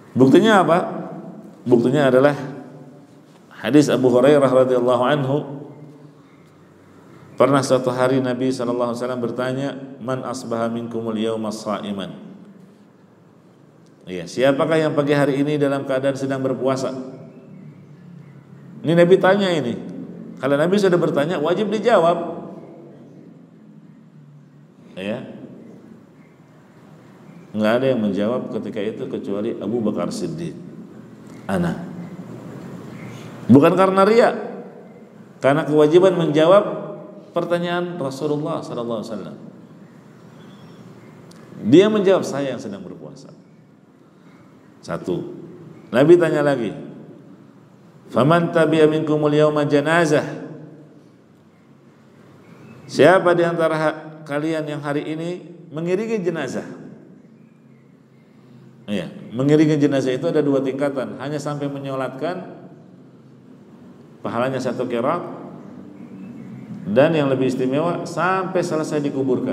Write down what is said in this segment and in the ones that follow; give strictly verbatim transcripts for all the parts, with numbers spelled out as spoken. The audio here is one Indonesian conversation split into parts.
Buktinya apa? Buktinya adalah hadis Abu Hurairah radhiyallahu anhu. Pernah suatu hari Nabi sallallahu alaihi wasallam bertanya, "Man asbaha minkumul yauma sha'iman?" Iya, siapakah yang pagi hari ini dalam keadaan sedang berpuasa? Ini Nabi tanya ini. Kalau Nabi sudah bertanya, wajib dijawab. Ya. Enggak ada yang menjawab ketika itu kecuali Abu Bakar Siddiq. Ana. Bukan karena riya, karena kewajiban menjawab pertanyaan Rasulullah sallallahu alaihi wasallam. Dia menjawab, saya yang sedang berpuasa. Satu. Nabi tanya lagi, faman tabi'a minkumul yawma janazah? Siapa di antara kalian yang hari ini mengiringi jenazah? Iya, mengiringi jenazah itu ada dua tingkatan, hanya sampai menyolatkan pahalanya satu qiraat, dan yang lebih istimewa sampai selesai dikuburkan.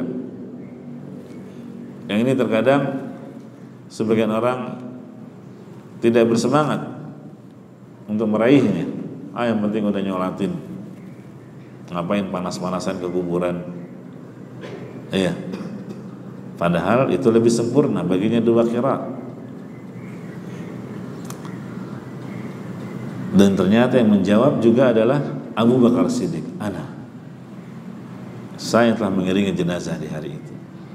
Yang ini terkadang sebagian orang tidak bersemangat untuk meraihnya. Ah, yang penting udah nyolatin, ngapain panas-panasan ke kuburan? Iya. Padahal itu lebih sempurna, baginya dua qiraat. Dan ternyata yang menjawab juga adalah Abu Bakar Siddiq. Ana, saya telah mengiringi jenazah di hari itu.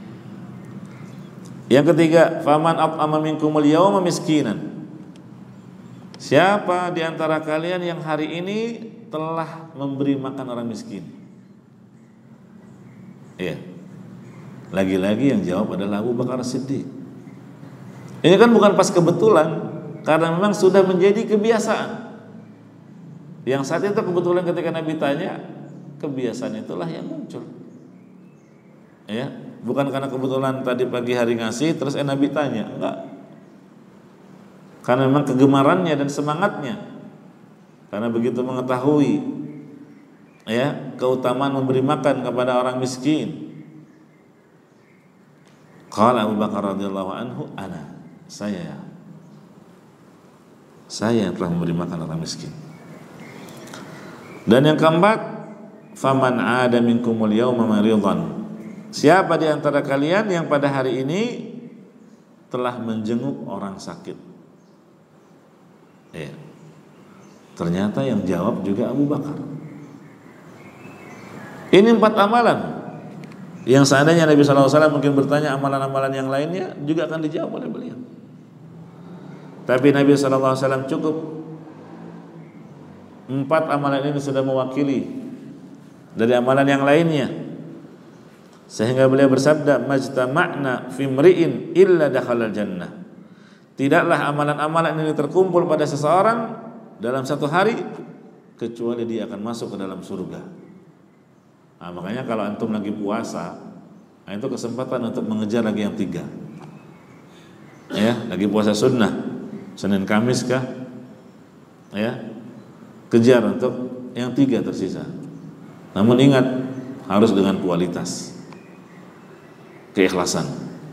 Yang ketiga, faman at'ama minkumul yawma miskinan? Siapa di antara kalian yang hari ini telah memberi makan orang miskin? Iya. Lagi-lagi yang jawab adalah Abu Bakar Siddiq. Ini kan bukan pas kebetulan, karena memang sudah menjadi kebiasaan. Yang saat itu kebetulan ketika Nabi tanya, kebiasaan itulah yang muncul. Ya, bukan karena kebetulan tadi pagi hari ngasih terus eh Nabi tanya, enggak. Karena memang kegemarannya dan semangatnya. Karena begitu mengetahui ya keutamaan memberi makan kepada orang miskin. Qala Abu Bakar radhiyallahu anhu, ana, saya saya yang telah memberi makan orang miskin. Dan yang keempat, faman 'ada minkumul yauma maridan? Siapa di antara kalian yang pada hari ini telah menjenguk orang sakit? Ya. Ternyata yang jawab juga Abu Bakar. Ini empat amalan yang seandainya Nabi sallallahu alaihi wasallam mungkin bertanya amalan-amalan yang lainnya juga akan dijawab oleh beliau. Tapi Nabi sallallahu alaihi wasallam cukup empat amalan ini sudah mewakili dari amalan yang lainnya, sehingga beliau bersabda, majtama'na fi mri'in illa dakhalal jannah. Tidaklah amalan-amalan ini terkumpul pada seseorang dalam satu hari kecuali dia akan masuk ke dalam surga. Nah, makanya kalau antum lagi puasa, nah itu kesempatan untuk mengejar lagi yang tiga. Ya, lagi puasa sunnah, Senin Kamis kah? Ya, kejar untuk yang tiga tersisa. Namun ingat, harus dengan kualitas, keikhlasan.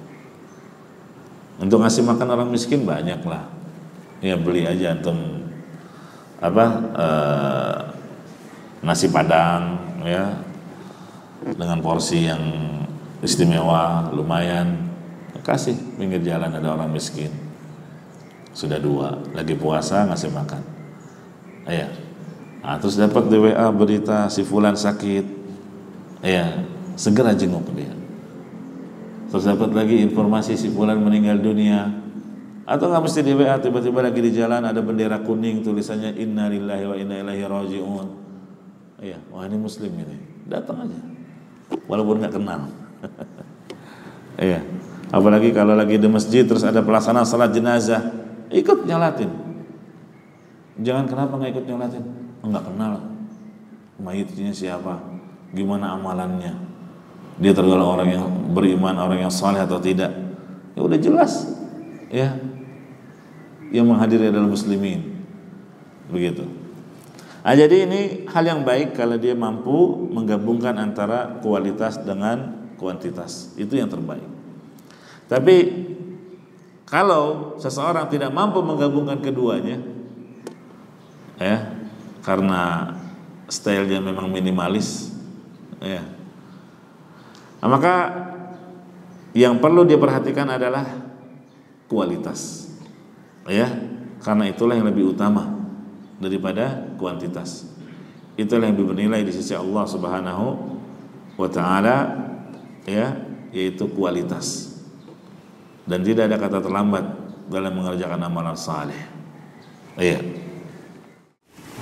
Untuk ngasih makan orang miskin banyak lah. Ya beli aja antum apa eh, nasi padang ya dengan porsi yang istimewa, lumayan, kasih pinggir jalan ada orang miskin. Sudah dua, lagi puasa ngasih makan. Ya. Nah, terus dapat di W A berita si fulan sakit. Ya, segera jenguk dia. Terus dapat lagi informasi si fulan meninggal dunia. Atau nggak mesti di W A, tiba-tiba lagi di jalan ada bendera kuning tulisannya inna lillahi wa inna ilaihi raji'un. Iya, wah ini muslim ini. Datang aja. Walaupun nggak kenal. Iya. Apalagi kalau lagi di masjid terus ada pelaksanaan salat jenazah, ikut nyalatin. Jangan kenapa nggak ikut nyolatin? Enggak kenal mayitnya siapa, gimana amalannya, dia tergolong orang yang beriman, orang yang saleh atau tidak. Ya udah jelas, ya. Yang menghadiri adalah muslimin, begitu. Nah, jadi ini hal yang baik kalau dia mampu menggabungkan antara kualitas dengan kuantitas, itu yang terbaik. Tapi Kalau seseorang tidak mampu menggabungkan keduanya, ya, karena stylenya memang minimalis, ya, nah, maka yang perlu dia perhatikan adalah kualitas, ya, karena itulah yang lebih utama daripada kuantitas. Itulah yang lebih bernilai di sisi Allah Subhanahu wa ta'ala, ya, yaitu kualitas. Dan tidak ada kata terlambat dalam mengerjakan amalan saleh. Iya.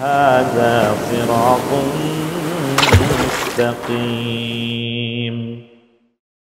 Hadza sirathun mustaqim.